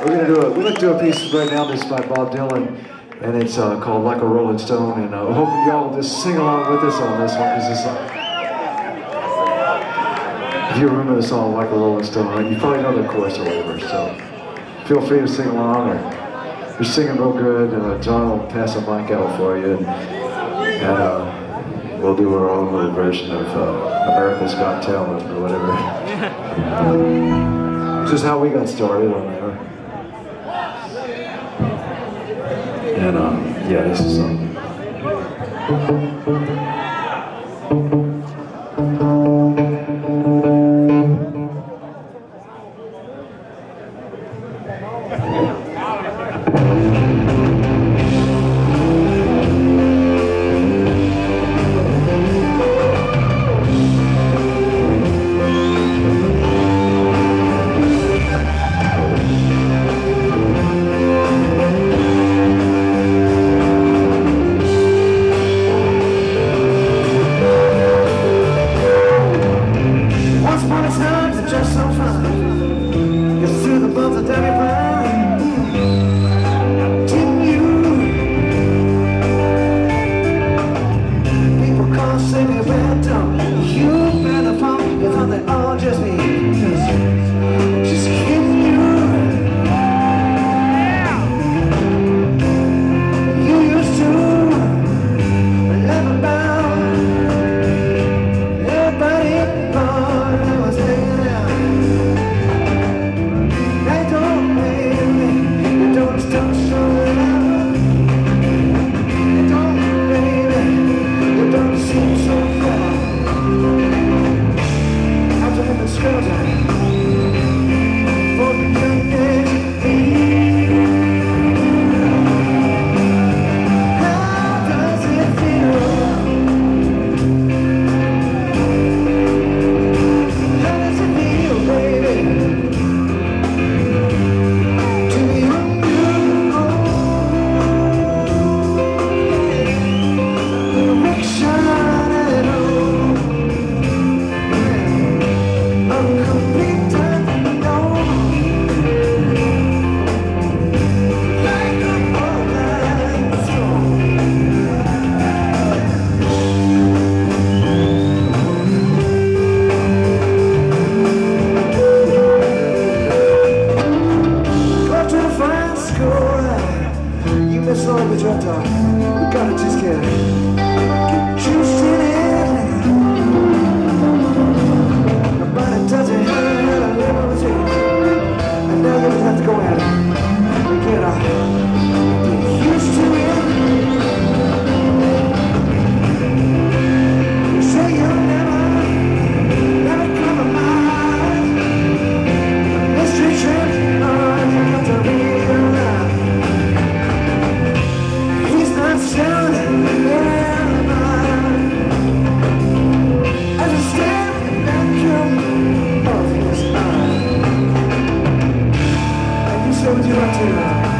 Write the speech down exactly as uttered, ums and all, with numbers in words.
We're gonna do a we're gonna do a piece right now. This is by Bob Dylan, and it's uh, called "Like a Rolling Stone." And I'm uh, hoping y'all will just sing along with us on this one, because it's like, if you remember the song "Like a Rolling Stone," right, you probably know the chorus or whatever. So feel free to sing along, or you're singing real good. Uh, John will pass a mic out for you, and, and uh, we'll do our own little version of uh, America's Got Talent or whatever. This is how we got started on there. And um, yeah, this is something. We gotta just get, get juiced in it. Nobody doesn't have a little too. And now you just have to go at it. We get, uh, get used to it. You say you'll never, never compromise. Mystery trip, oh, you got to realize. Would you like to